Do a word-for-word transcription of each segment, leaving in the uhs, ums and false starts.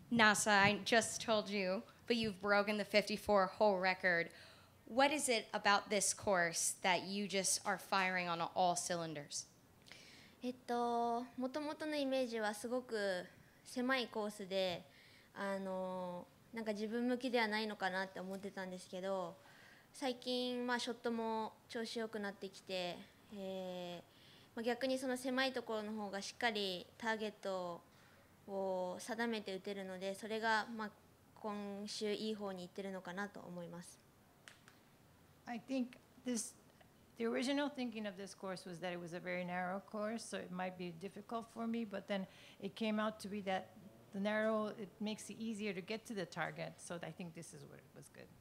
Nasa, I just told you, but you've broken the fifty-four hole record. What is it about this course that you just are firing on all cylinders? えっと、もともとのイメージはすごく狭いコースで、あのなんか自分向きではないのかなって思ってたんですけど、最近、まあ、ショットも調子よくなってきて、えーまあ、逆にその狭いところの方がしっかりターゲットを定めて打てるので、それが、まあ、今週いい方にいってるのかなと思います。 I think this, the original thinking of this course was that it was a very narrow course, so it might be difficult for me, but then it came out to be that the narrow, it makes it easier to get to the target, so I think this is what it was good.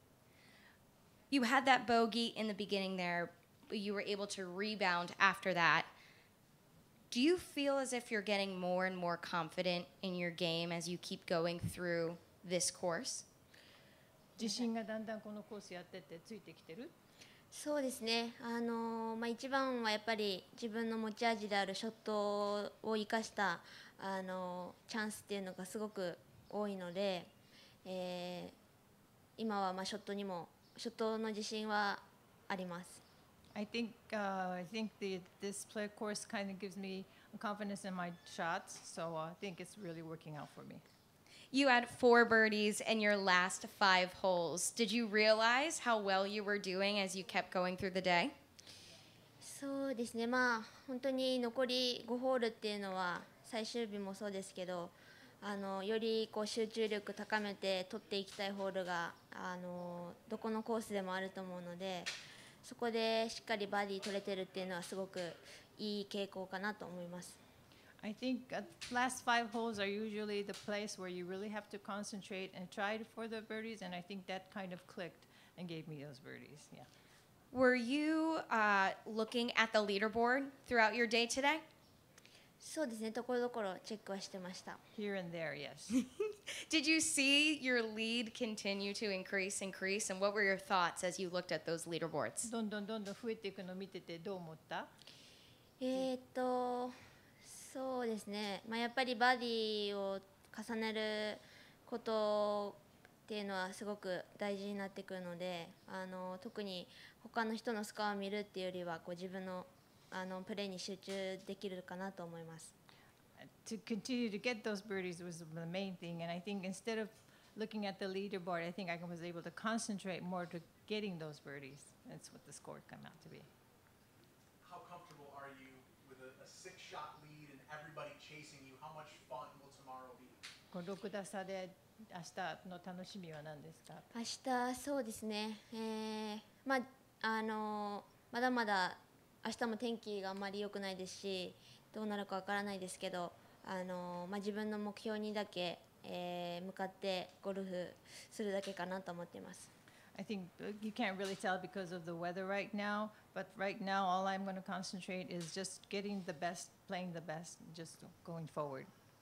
You had that bogey in the beginning there, but you were able to rebound after that. Do you feel as if you're getting more and more confident in your game as you keep going through this course? 自信がだんだんこのコースやっててついてきてる？ そうですね、あのまあ、一番はやっぱり自分の持ち味であるショットを生かしたあのチャンスっていうのがすごく多いので、えー、今はまあショットにもショットの自信はあります。 I think uh, I think the this play course kind of gives me confidence in my shots, so uh, I think it's really working out for me. You had four birdies in your last five holes. Did you realize how well you were doing as you kept going through the day? そうですね、まあ本当に残りごホールっていうのは最終日もそうですけど、あのよりこう集中力高めて取っていきたいホールがあのどこのコースでもあると思うので、そこでしっかりバーディー取れてるっていうのはすごくいい傾向かなと思います。 I think uh, last five holes are usually the place where you really have to concentrate and try for the birdies, and I think that kind of clicked and gave me those birdies. Yeah. Were you uh, looking at the leaderboard throughout your day today? そうですね、ところどころチェックはしてました。 Here and there, yes. Did you see your lead continue to increase, increase, and what were your thoughts as you looked at those leaderboards? どんどんどんどん増えていくのを見ててどう思った？ えーっとそうですね、まあ、やっぱりバーディーを重ねることっていうのはすごく大事になってくるので、あの特に他の人のスコアを見るっていうよりはこう自分のあのプレーに集中できるかなと思います。 To continue to get those birdies was the main thing, and I think instead of looking at the leaderboard, I think I was able to concentrate more to getting those birdies. That's what the score came out to be. How comfortable are you with a, a six-shot lead and everybody chasing you? How much fun will tomorrow be? このろく打差で明日の楽しみは何ですか？ 明日そうですね、えーまああのまだまだ明日も天気があんまり良くないですし、どうなるかわからないですけど、あのまあ、自分の目標にだけ、えー、向かってゴルフするだけかなと思っています。 I think you can't really tell because of the weather right now, but right now all I'm going to concentrate is just getting the best, playing the best, just going forward.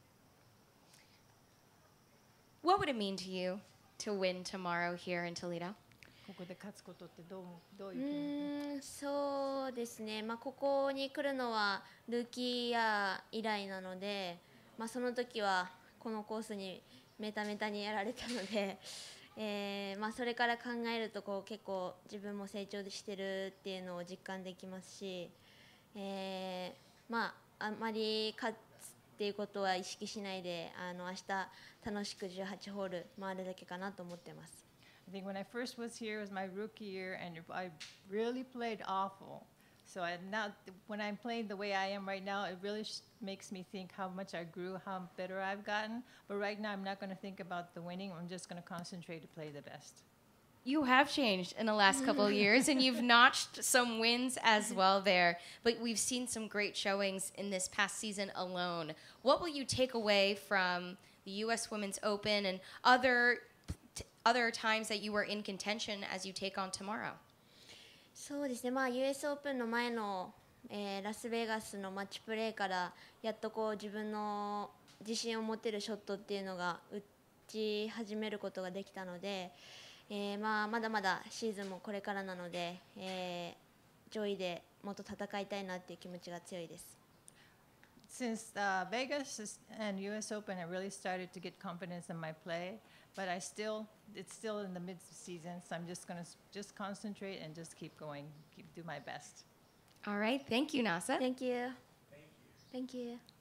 What would it mean to you to win tomorrow here in Toledo? ここで勝つことってどうどうういうふうに？ ーんそうですね、まあ、ここに来るのはルーキーイヤー以来なので、まあ、その時はこのコースにメタメタにやられたので、えーまあ、それから考えるとこう結構自分も成長してるっていうのを実感できますし、えーまあ、あまり勝つっていうことは意識しないで、あの明日楽しくじゅうはちホール回るだけかなと思ってます。 I think when I first was here, it was my rookie year, and I really played awful. So I, now, when I'm playing the way I am right now, it really sh- makes me think how much I grew, how better I've gotten. But right now, I'm not going to think about the winning. I'm just going to concentrate to play the best. You have changed in the last couple of years, and you've notched some wins as well there. But we've seen some great showings in this past season alone. What will you take away from the U S Women's Open and other other times that you were in contention as you take on tomorrow? そうですね、まあ、ユーエス オープンの前の、えー、ラスベガスのマッチプレーからやっとこう自分の自信を持てるショットっていうのが打ち始めることができたので、えーまあ、まだまだシーズンもこれからなので、えー、上位でもっと戦いたいなっていう気持ちが強いです。 since uh, Vegas is, and U S Open, I really started to get confidence in my play. But I still, it's still in the mid-season, so I'm just gonna s- just concentrate and just keep going, keep do my best. All right. Thank you, Nasa. Thank you. Thank you. Thank you.